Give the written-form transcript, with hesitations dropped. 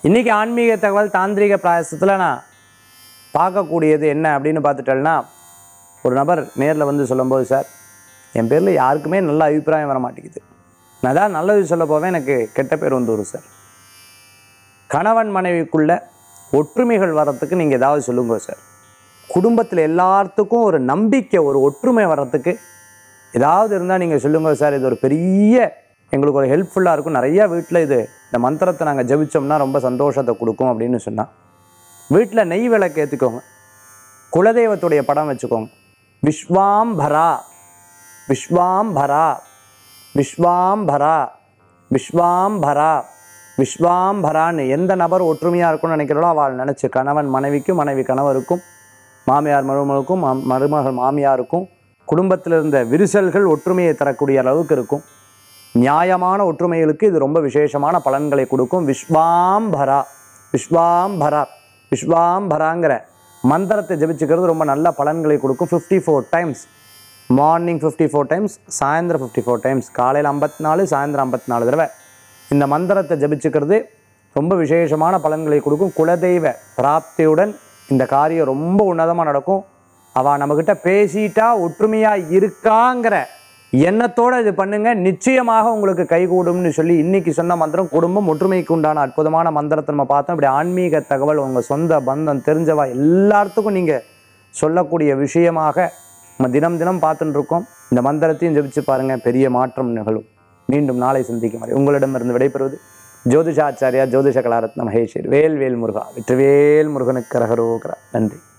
இன்றைக்கி ஆன்மீக தகவல் தாந்திரிக பிராயசத்தில் நான் பார்க்கக்கூடியது என்ன அப்படின்னு பார்த்துட்டேன்னா, ஒரு நபர் நேரில் வந்து சொல்லும்போது, சார் என் பேரில் யாருக்குமே நல்ல அபிப்பிராயம் வர மாட்டேங்குது, நான் தான் நல்லது சொல்ல போவேன், எனக்கு கெட்ட பேர் வந்து வரும் சார். கணவன் மனைவிக்குள்ள ஒற்றுமைகள் வர்றதுக்கு நீங்கள் ஏதாவது சொல்லுங்க சார். குடும்பத்தில் எல்லாத்துக்கும் ஒரு நம்பிக்கை, ஒரு ஒற்றுமை வர்றதுக்கு ஏதாவது இருந்தால் நீங்கள் சொல்லுங்க சார். இது ஒரு பெரிய எங்களுக்கு ஒரு ஹெல்ப்ஃபுல்லாக இருக்கும். நிறையா வீட்டில் இந்த மந்திரத்தை நாங்கள் ஜபிச்சோம்னா ரொம்ப சந்தோஷத்தை கொடுக்கும் அப்படின்னு சொன்னால், வீட்டில் நெய் விளக்கு ஏற்றிக்கோங்க, குலதெய்வத்துடைய படம் வச்சுக்கோங்க. விஸ்வாம்பரா விஸ்வாம்பரா விஸ்வாம்பரா விஸ்வாம்பரா விஸ்வாம்பரான்னு எந்த நபர் ஒற்றுமையாக இருக்கும்னு நினைக்கிறோளோ அவள் நினச்சி, கணவன் மனைவிக்கும், மனைவி கணவருக்கும், மாமியார் மருமகளுக்கும், மருமகள் மாமியாருக்கும், குடும்பத்தில் இருந்த விரிசல்கள் ஒற்றுமையை தரக்கூடிய அளவுக்கு இருக்கும். நியாயமான ஒற்றுமைகளுக்கு இது ரொம்ப விசேஷமான பலன்களை கொடுக்கும். விஸ்வாம்பரா விஸ்வாம்பரா விஸ்வாம்பராங்கிற மந்திரத்தை ஜபிச்சுக்கிறது ரொம்ப நல்ல பலன்களை கொடுக்கும். 54 டைம்ஸ், மார்னிங் 54 டைம்ஸ், சாயந்தரம் 54 டைம்ஸ், காலையில் 54, சாயந்தரம் 54 தடவை இந்த மந்திரத்தை ஜபிச்சுக்கிறது ரொம்ப விசேஷமான பலன்களை கொடுக்கும். குலதெய்வ பிராப்தியுடன் இந்த காரியம் ரொம்ப உன்னதமாக நடக்கும். அவள் நம்மக்கிட்ட பேசிட்டா ஒற்றுமையாக இருக்காங்கிற எண்ணத்தோடு இது பண்ணுங்க, நிச்சயமாக உங்களுக்கு கைகூடும்னு சொல்லி இன்றைக்கி சொன்ன மந்திரம் குடும்பம் ஒற்றுமைக்கு உண்டான அற்புதமான மந்திரத்தை நம்ம பார்த்தோம். இப்படி ஆன்மீக தகவல் உங்கள் சொந்த பந்தம் தெரிஞ்சவா எல்லாத்துக்கும் நீங்கள் சொல்லக்கூடிய விஷயமாக நம்ம தினம் தினம் பார்த்துட்டு இருக்கோம். இந்த மந்திரத்தையும் ஜபிச்சு பாருங்கள், பெரிய மாற்றம் நிகழும். மீண்டும் நாளை சந்திக்கும் வரை உங்களிடமிருந்து விடைபெறுவது ஜோதிஷாச்சாரியா ஜோதிஷ கலாரத்ன மகேஸ்வரி. வேல் வேல் முருகா, வெற்றிவேல் முருகனுக்கு கரகரோகரா. நன்றி.